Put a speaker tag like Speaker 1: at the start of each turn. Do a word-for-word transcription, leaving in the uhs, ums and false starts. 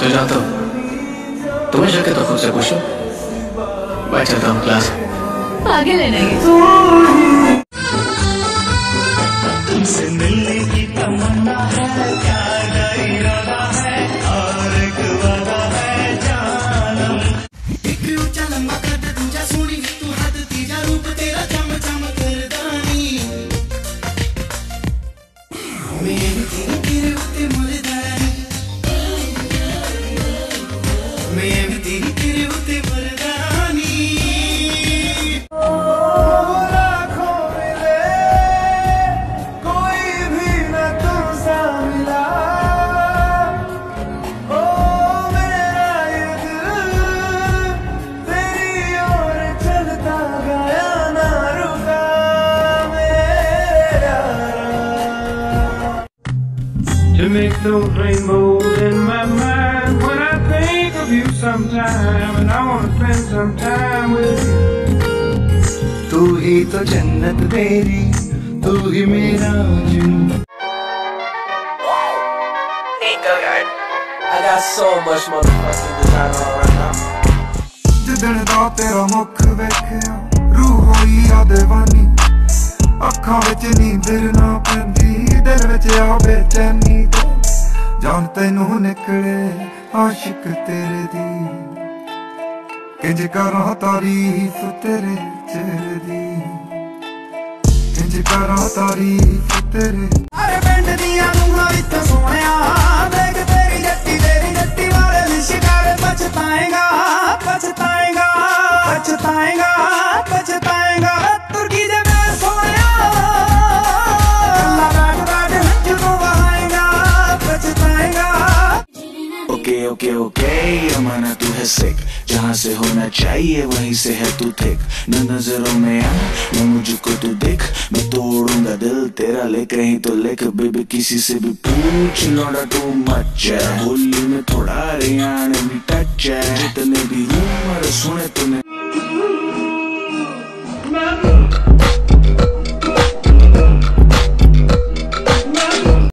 Speaker 1: तो जाता हूँ, तुम्हें शक है तो खुद से पूछो। मैं चलता हूँ क्लास।
Speaker 2: आगे लेना है।
Speaker 3: तुमसे मिलने की तमन्ना है, क्या इरादा है और एक वादा है जानम। एक ऊंचा लंबा कद दूजा सोनी तू हद तीजा रूप तेरा चम चम करदानी। मैं तेरे तेरे उत्ते मरदानी, मैं तेरे तेरे उत्ते मरदानी। To make those rainbows in my mind when I think of you sometime, and I wanna spend some time with you. तू ही तो जन्नत तेरी, तू ही मेरा जुन्नत।
Speaker 4: Hey, go yard. I got so much motherfucking design on right now.
Speaker 3: जिदन दा तेरा मुख वेखिया, रूह होई आ दीवानी। अखां विच नींदर ना पैंदी, दिल विच आ बेचैनी। जान तैनू निकले आशिक तेरे दी, किंज करां तारीफ तेरे चेहरे दी, किंज करां तारीफ तेरे। अरे पिंड दियां नूहां विच सोहणिया, देख तेरी जट्टी तेरी जट्टी वाले लिशकार। पछताएगा पछताएगा पछताएगा पछताएगा तुर्की दे मैं सोहणिया। ओके ओके ओके अमाना तू है सिक, जहाँ से होना चाहिए वहीं से है तू थिक। न नजरों में आ न मुझको तू देख, मैं तोड़ूंगा दिल तेरा ले कहीं तो लिख। बेबी किसी से भी पूछ, लौटा टू मच है, होली में थोड़ा रियान भी टच है। जितने भी रूमर सुने तूने